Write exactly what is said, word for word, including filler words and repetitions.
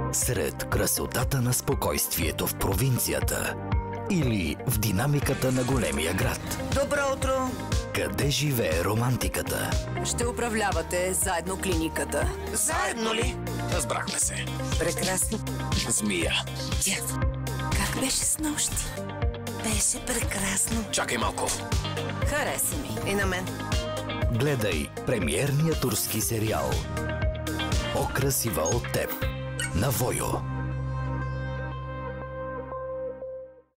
Сред красотата на спокойствието в провинцията или в динамиката на големия град? Добро утро! Къде живее романтиката? Ще управлявате заедно клиниката. Заедно ли? Разбрахме се. Прекрасно. Змия. Дядо, как беше с нощи? Беше прекрасно. Чакай малко. Хареса ми. И на мен. Гледай премиерния турски сериал "По-красива от теб" на Войо.